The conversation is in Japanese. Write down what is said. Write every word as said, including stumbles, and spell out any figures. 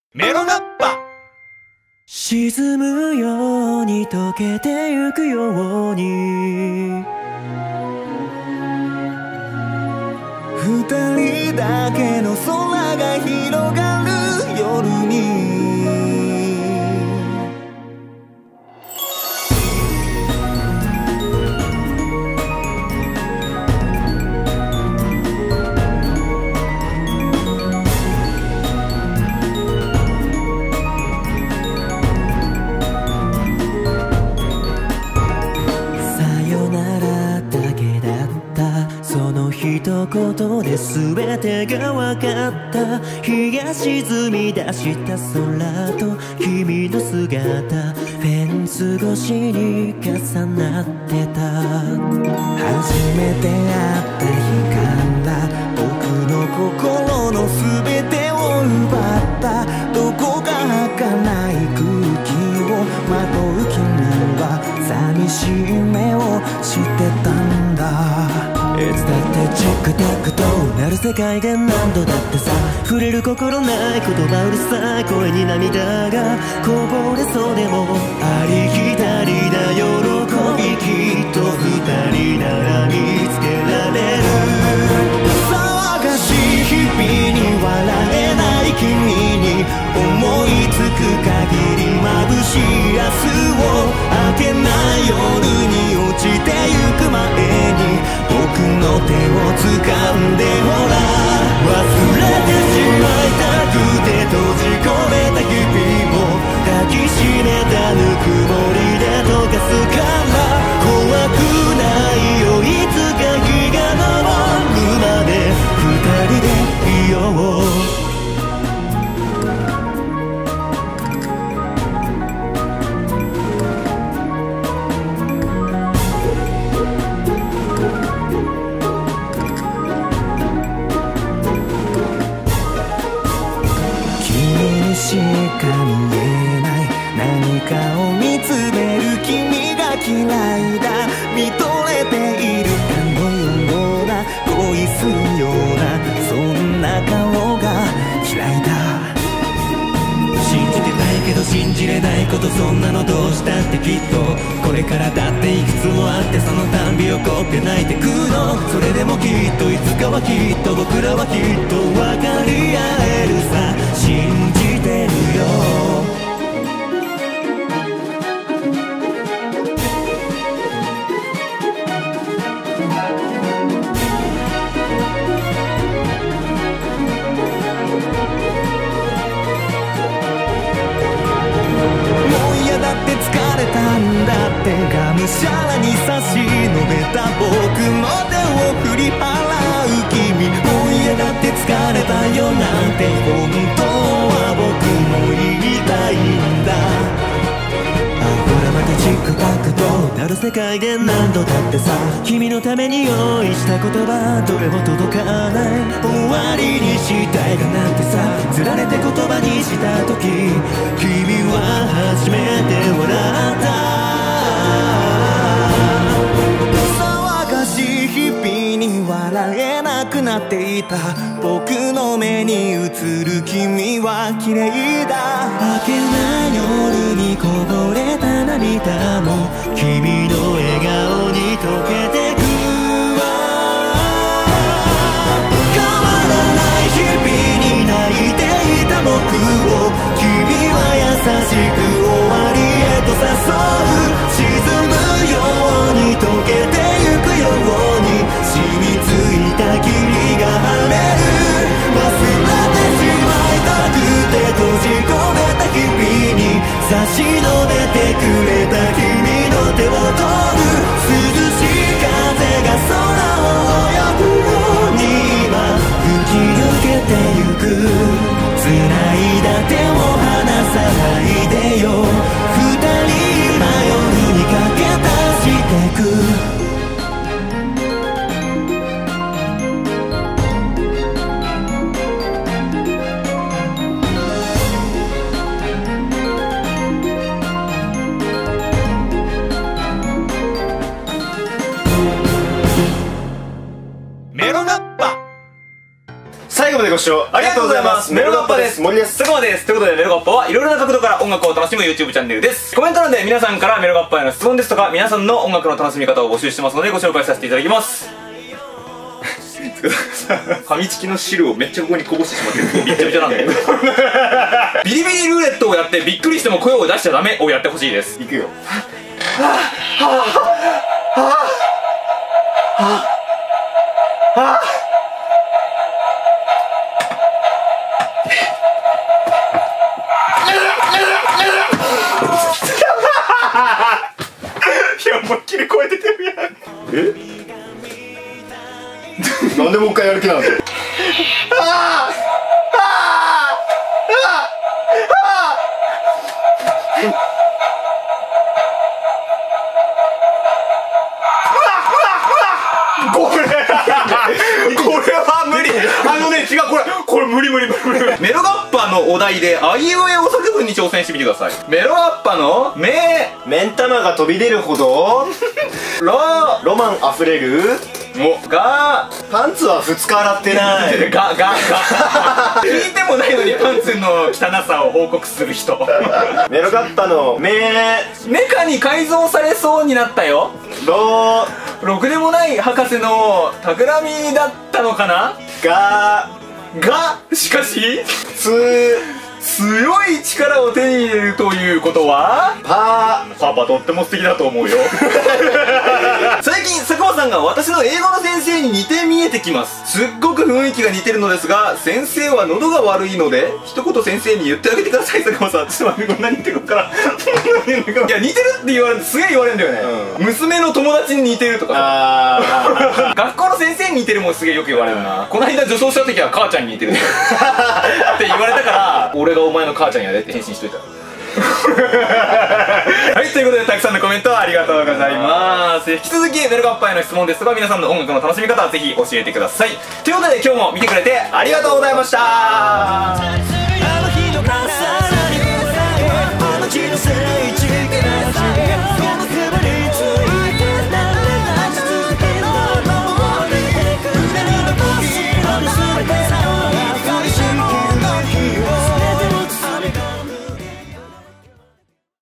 メロナッパ。 沈むように溶けてゆくように二人だけの空が広がる夜に一言で全てが分かった。日が沈み出した空と君の姿、フェンス越しに重なってた。初めて会った日から僕の心の全てを奪った。どこか儚い空気をまとう君は寂しい目をしてたんだ。いつだってチクタクとなる世界で何度だってさ、触れる心ない言葉うるさい声に涙がこぼれそうでもありきたりな喜び、きっと二人なら見つけられる。騒がしい日々に笑えない君に思いつく限り眩しい明日を明けない夜に落ちてゆく前に僕の手を掴んでほら、忘れてしまいたくて閉じ込めた日々を抱きしめたぬくもりで溶かすから、怖くないよいつか日が昇るまで二人でいよう。しか見えない何かを見つめる君が嫌いだ。見とれているかのような恋するようなそんな顔が嫌いだ。信じてないけど信じれないこと、そんなのどうしたってきっとこれからだっていくつもあって、そのたんび怒って泣いてくの。それでもきっといつかはきっと僕らはきっと分かり合えるさ。信じてるよ。疲れたんだってがむしゃらに差し伸べた僕の手を振り払う君、もう嫌だって疲れたよなんて本当は僕も言いたいんだ。あ、ほらまたチクタクとなる世界で何度だってさ、君のために用意した言葉どれも届かない、終わりにしたいだなんてさ、つられて言葉にした時君は初めて笑った。騒がしい日々に笑えなくなっていた僕の目に映る君は綺麗だ。明けない夜にこぼれた涙も君の笑顔に溶けてくわ。変わらない日々に泣いていた僕を君は優しく終わりへと誘う。沈むように溶けてゆくように染みついた霧が晴れる。忘れてしまいたくて閉じ込めた日々に差し伸べてくれた君の手を取る。涼しい風が空を泳ぐように今吹き抜けてゆく。繋いだ手を離さないでよ。 ご視聴ありがとうございます。メロガッパです。森です。 佐久間です。ということで、メロガッパはいろいろな角度から音楽を楽しむ YouTube チャンネルです。コメント欄で皆さんからメロガッパへの質問ですとか、皆さんの音楽の楽しみ方を募集してますので、ご紹介させていただきます。ファミチキの汁をめっちゃここにこぼしてしまってる。びっちゃびちゃなんだけど。ビリビリルーレットをやってびっくりしても声を出しちゃダメをやってほしいです。 いくよ。 いや、思いっきり声出てるやん。 えなんでもう一回やる気なんだよ。あーこれこれは無理。あのね、違う、これこれ無理無理無理無理。メロガッパのお題であいうえお作文に挑戦してみてください。メロガッパのめ目ん玉が飛び出るほどロロマンあふれるもがパンツはふつか洗ってないががが聞いてもないのにパンツの汚さを報告する人。 メロガッパの目メカに改造されそうになったよ。 ロろくでもない博士の企みだったのかな。 ががしかしつ強い力を手に入れるということはパパパとっても素敵だと思うよ。最近佐久間さんが私の英語の先生に似て見えてきます。すっごく雰囲気が似てるのですが、先生は喉が悪いので一言先生に言ってあげてください。佐久間さん、ちょっと待って、こんな似てるから。いや、似てるって言われる、すげえ言われるんだよね、うん、娘の友達に似てるとかさ。学校の先生に似てるもすげえよく言われるな。この間女装した時は母ちゃんに似てるって言われたから、俺がお前の母ちゃんやでって返信しといた。はい、ということでたくさんのコメントありがとうございます。引き続きメロガッパへの質問ですとか、皆さんの音楽の楽しみ方ぜひ教えてください。ということで今日も見てくれてありがとうございました。